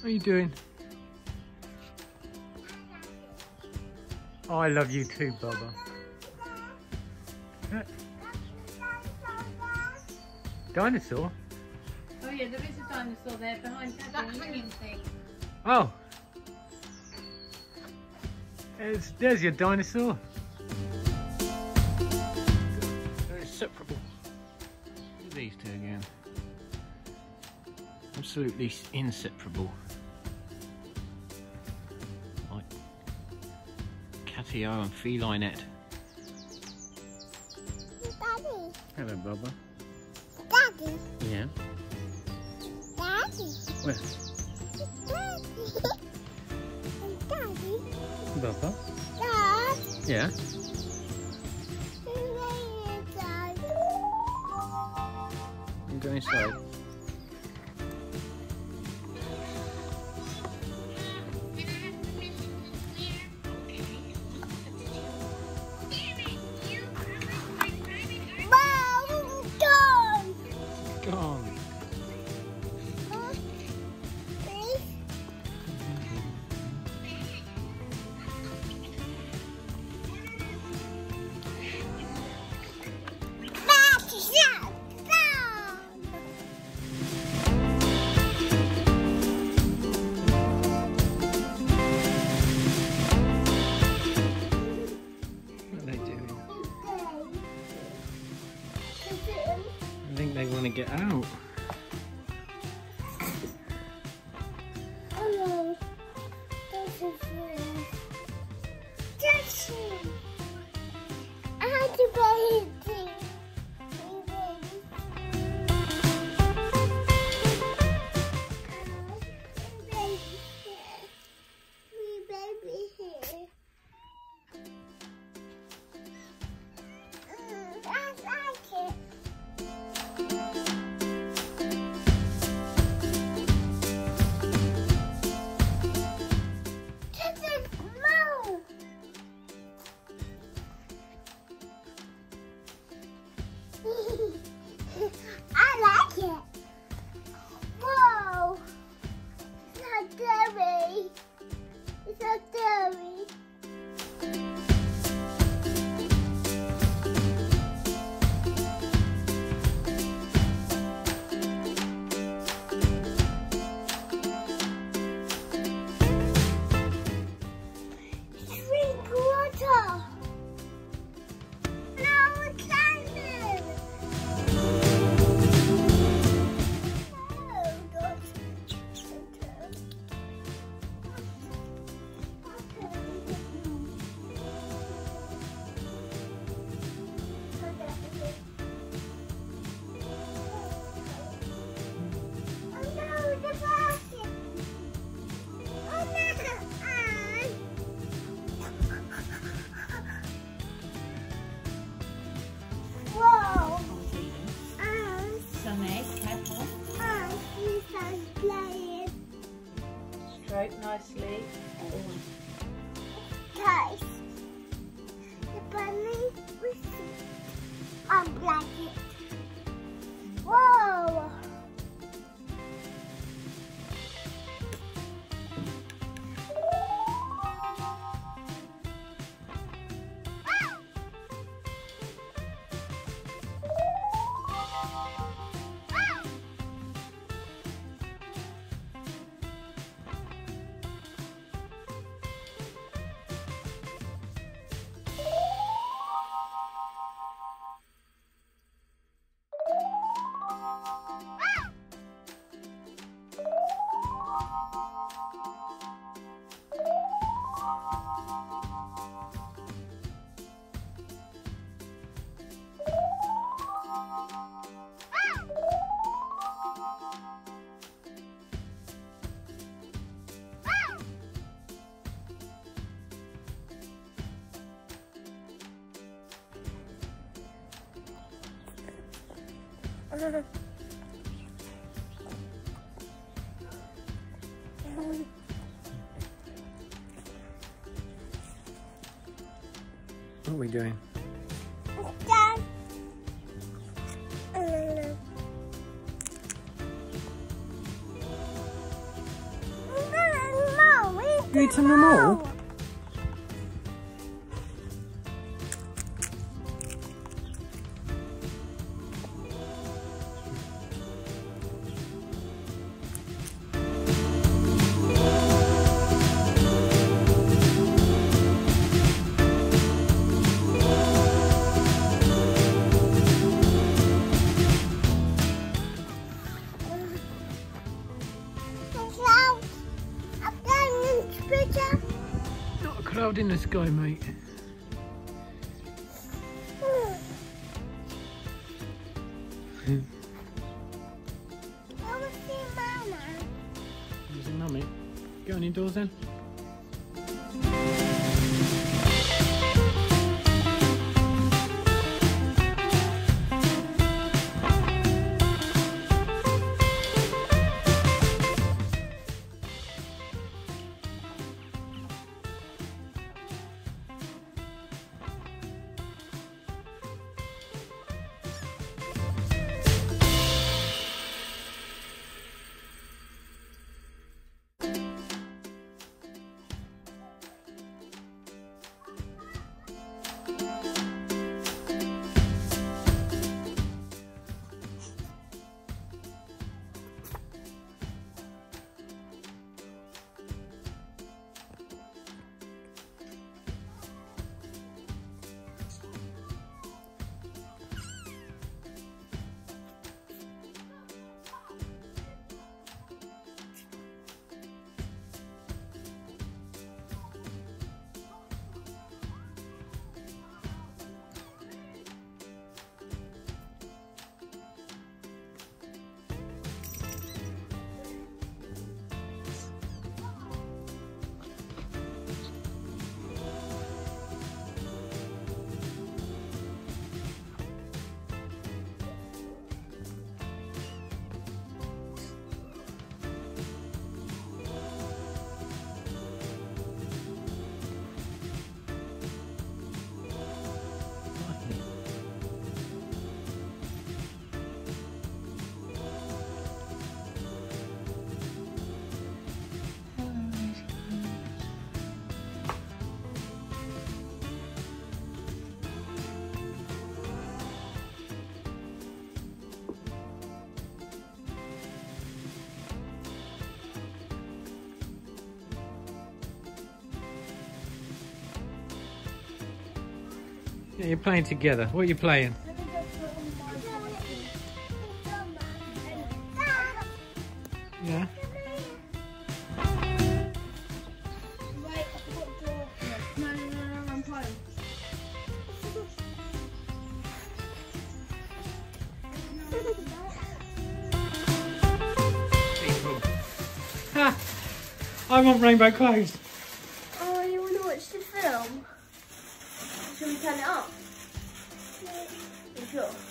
What are you doing? Oh, I love you too, Bubba. Dinosaur? Oh yeah, there is a dinosaur there behind that hanging thing. Oh! There's your dinosaur. They're inseparable. Look at these two again. Absolutely inseparable. Like Catio and Felinette. Daddy. Hello, Bubba. Daddy. Yeah. Daddy. Where? Daddy. Daddy. Bubba? Dad. Yeah. You go inside. Gone. What are they doing? I think they want to get out. Hello. This is I had to play it too. Baby here. I like it. I like it. Whoa! It's not dirty. It's not dirty. Drink water. Sonny, careful. Stroke nicely. Guys, the bunny was unblanket. Whoa! What are we doing? Dad. You eaten them all? Not a cloud in the sky, mate. Using Mummy. Going indoors then? Yeah, you're playing together. What are you playing? Yeah. Ha! I want rainbow clothes. Oh, you want to watch the film? Shall we turn it up? You sure?